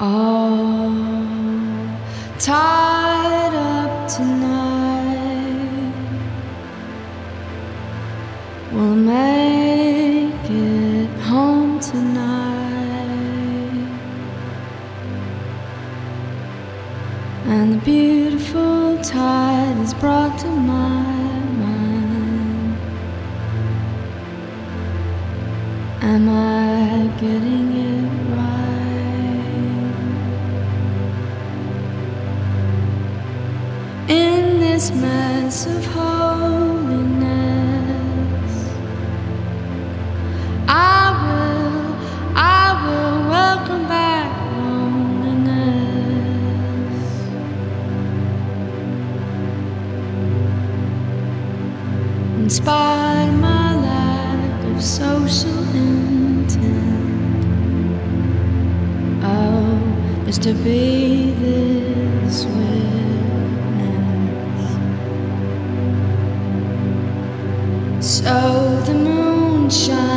all tied up tonight. We'll make it home tonight, and the beautiful tide is brought to my mind. Am I getting it right? In this mess of holiness, I will welcome back loneliness. In spite of my lack of social intent, oh, is to be this witness. So the moon shines